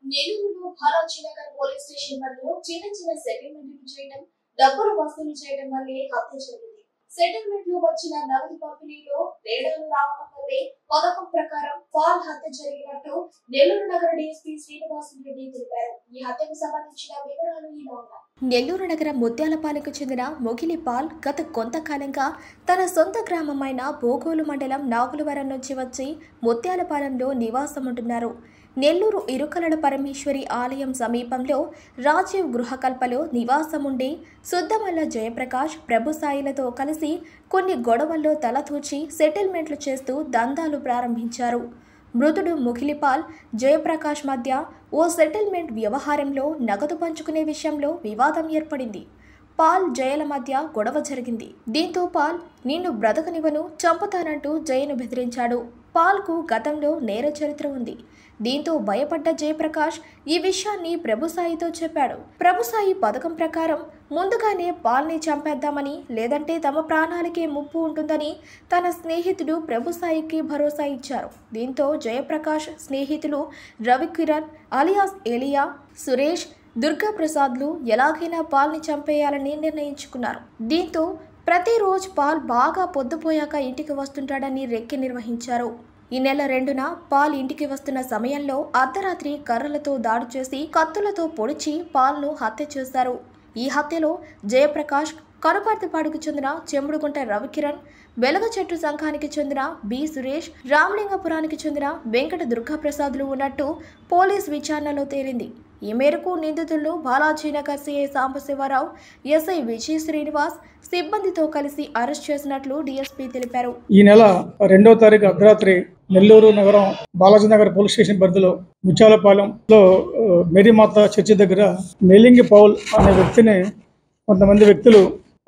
నెల్లూరులో Bharathi Nagar police station పరిధిలో చిన్న సెటిల్మెంట్లు చేయడం, డబ్బులు వసూలు చేయడం వల్లే హత్య జరిగింది. సెటిల్మెంట్ లో వచ్చిన నగదు పంపిణీలో తేడాలు రావడం వల్లే పథకం ప్రకారం పాల్ హత్య జరిగినట్టు నెల్లూరు నగర డీఎస్పీ శ్రీనివాస్ రెడ్డి తెలిపారు. ఈ హత్యకు సంబంధించిన వివరాలు ఇలా ఉన్నాయి. నెల్లూరు నగర ముత్యాలపాలెంకు చెందిన మొగిలి పాల్ గత కొంతకాలంగా తన సొంత గ్రామమైన బోగోలు మండలం నాగులవరం నుంచి వచ్చి ముత్యాలపాలెంలో నివాసం ఉంటున్నారు. నెల్లూరు ఇరుకలల పరమేశ్వరి ఆలయం సమీపంలో రాజీవ్ గృహకల్పలో నివాసం ఉండి సుద్దమల్ల జయప్రకాష్, ప్రభుసాయిలతో కలిసి కొన్ని గొడవల్లో తలతూచి సెటిల్మెంట్లు చేస్తూ దందాలు ప్రారంభించారు. మృతుడు ముగిలిపాల్, జయప్రకాష్ మధ్య ఓ సెటిల్మెంట్ వ్యవహారంలో నగదు పంచుకునే విషయంలో వివాదం ఏర్పడింది. పాల్, జయల మధ్య గొడవ జరిగింది. దీంతో పాల్ నిన్ను బ్రతకనివ్వను, చంపుతానంటూ జయను బెదిరించాడు. పాల్కు గతంలో నేర చరిత్ర ఉంది. దీంతో భయపడ్డ జయప్రకాష్ ఈ విషయాన్ని ప్రభుసాయితో చెప్పాడు. ప్రభుసాయి పథకం ప్రకారం ముందుగానే పాల్ని చంపేద్దామని, లేదంటే తమ ప్రాణాలకే ముప్పు ఉంటుందని తన స్నేహితుడు ప్రభుసాయికి భరోసా ఇచ్చారు. దీంతో జయప్రకాష్ స్నేహితులు రవికిరణ్ అలియాస్ ఏలియా, సురేష్, దుర్గాప్రసాద్లు ఎలాగైనా పాల్ని చంపేయాలని నిర్ణయించుకున్నారు. దీంతో ప్రతిరోజు పాల్ బాగా పొద్దుపోయాక ఇంటికి వస్తుంటాడని రెక్కి నిర్వహించారు. ఈ నెల 2న పాల్ ఇంటికి వస్తున్న సమయంలో అర్ధరాత్రి కర్రలతో దాడి చేసి కత్తులతో పొడిచి పాల్ను హత్య చేశారు. ఈ హత్యలో జయప్రకాష్, కనుపర్తిపాడుకు చెందిన చెంబుడుగుంట రవికిరణ్, వెలగ చెట్టు సంఘానికి చెందిన బి సురేష్, రామలింగపురానికి చెందిన వెంకట దుర్గాప్రసాద్లు ఉన్నట్టు పోలీస్ విచారణలో తేలింది. ఈ మేరకు నిందితులను బాలాజీనగర్ సిఐ సాంబశివరావు, ఎస్ఐ విజయ్ శ్రీనివాస్ సిబ్బందితో కలిసి అరెస్ట్ చేసినట్లు డీఎస్పీ తెలిపారు. ఈ నెల 2వ తారీఖు అర్ధరాత్రి నెల్లూరు నగరం బాలాజీనగర్ పోలీస్ స్టేషన్ పరిధిలో ముత్యాలపాలెంలో మేరీమాత చర్చి దగ్గర మెలింగి పౌల్ అనే వ్యక్తిని కొంతమంది వ్యక్తులు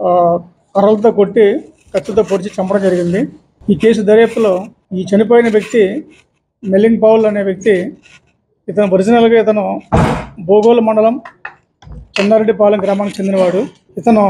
కర్రలతో కొట్టి కత్తితో పొడిచి చంపడం జరిగింది. ఈ కేసు దర్యాప్తులో ఈ చనిపోయిన వ్యక్తి మెలింగ్ పౌల్ అనే వ్యక్తి ఇతను ఒరిజినల్గా ఇతను బోగోలు మండలం చెన్నారెడ్డిపాలెం గ్రామానికి చెందినవాడు. ఇతను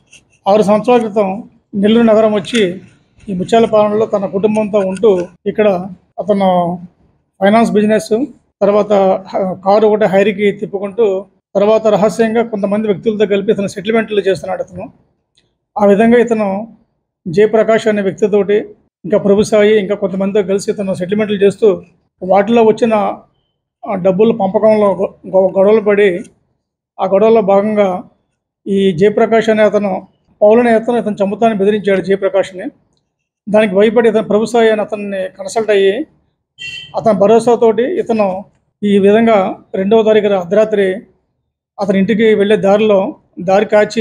6 సంవత్సరాల క్రితం నెల్లూరు నగరం వచ్చి ఈ ముత్యాలపాలెంలో తన కుటుంబంతో ఉంటూ ఇక్కడ అతను ఫైనాన్స్ బిజినెస్, తర్వాత కారు ఒకటి హైరీకి తిప్పుకుంటూ తర్వాత రహస్యంగా కొంతమంది వ్యక్తులతో కలిపి ఇతను సెటిల్మెంట్లు చేస్తున్నాడు. అతను ఆ విధంగా ఇతను జయప్రకాష్ అనే వ్యక్తితోటి, ఇంకా ప్రభుసాయి, ఇంకా కొంతమందితో కలిసి ఇతను సెటిల్మెంట్లు చేస్తూ వాటిలో వచ్చిన డబ్బుల పంపకంలో గొడవలు పడి ఆ గొడవలో భాగంగా ఈ జయప్రకాష్ అనే అతను పౌల్ అనే ఇతను చంపుతానని బెదిరించాడు జయప్రకాష్ని. దానికి భయపడి ఇతను ప్రభుసాయి అని అతన్ని కన్సల్ట్ అయ్యి అతని భరోసాతోటి ఇతను ఈ విధంగా 2వ తారీఖు అర్ధరాత్రి అతని ఇంటికి వెళ్ళే దారి కాచి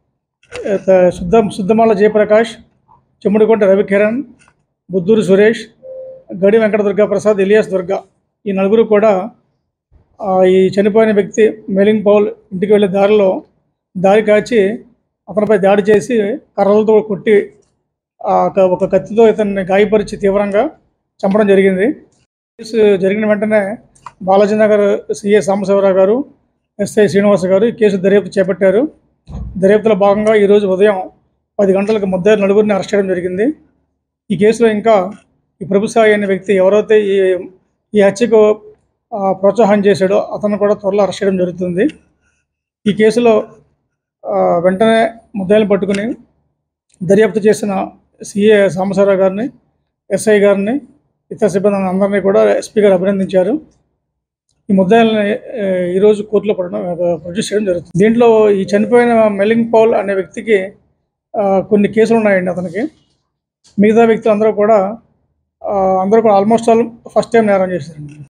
సుద్దమల్ల జయప్రకాష్, చెమ్ముడికొండ రవికిరణ్, బుద్దూరు సురేష్, గడి వెంకట దుర్గాప్రసాద్, ఎలియాస్ దుర్గా ఈ నలుగురు కూడా ఈ చనిపోయిన వ్యక్తి మెలింగ్ పౌల్ ఇంటికి వెళ్ళే దారి కాచి అతనిపై దాడి చేసి కర్రలతో కొట్టి ఒక కత్తితో ఇతన్ని గాయపరిచి తీవ్రంగా చంపడం జరిగింది. కేసు జరిగిన వెంటనే బాలాజీనగర్ సిఐ సాంబశివరావు గారు, ఎస్ఐ శ్రీనివాస్ గారు ఈ కేసు దర్యాప్తు చేపట్టారు. దర్యాప్తులో భాగంగా ఈరోజు ఉదయం 10 గంటలకు ముద్దాయిలు నలుగురిని అరెస్ట్ చేయడం జరిగింది. ఈ కేసులో ఇంకా ఈ ప్రభుసాయి అనే వ్యక్తి ఎవరైతే ఈ హత్యకు ప్రోత్సాహం చేశాడో అతను కూడా త్వరలో అరెస్ట్ చేయడం జరుగుతుంది. ఈ కేసులో వెంటనే ముద్దాయిలను పట్టుకుని దర్యాప్తు చేసిన సిఏ సాంబశివరావు గారిని, ఎస్ఐ గారిని, ఇతర సిబ్బంది అందరినీ కూడా ఎస్పీ గారు అభినందించారు. ఈ ముద్దాయిల్ని ఈరోజు కోర్టులో ప్రొడ్యూస్ చేయడం జరుగుతుంది. దీంట్లో ఈ చనిపోయిన మెలింగ్ పౌల్ అనే వ్యక్తికి కొన్ని కేసులు ఉన్నాయండి. అతనికి మిగతా వ్యక్తులు అందరూ కూడా ఆల్మోస్ట్ ఆల్ ఫస్ట్ టైం నేరం చేశారండి.